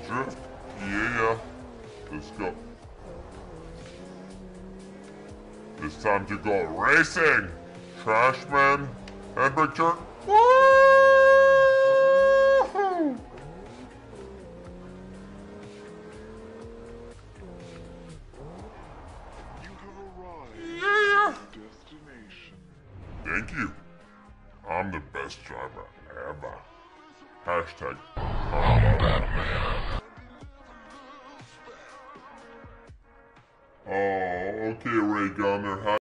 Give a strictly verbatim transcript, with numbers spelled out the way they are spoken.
drift. Yeah. Let's go. It's time to go racing. Trashman. Handbrake turn. Woo-hoo! Yeah. Thank you. I'm the best driver ever. Hashtag Combat Man. Oh, okay, Ray Gunner.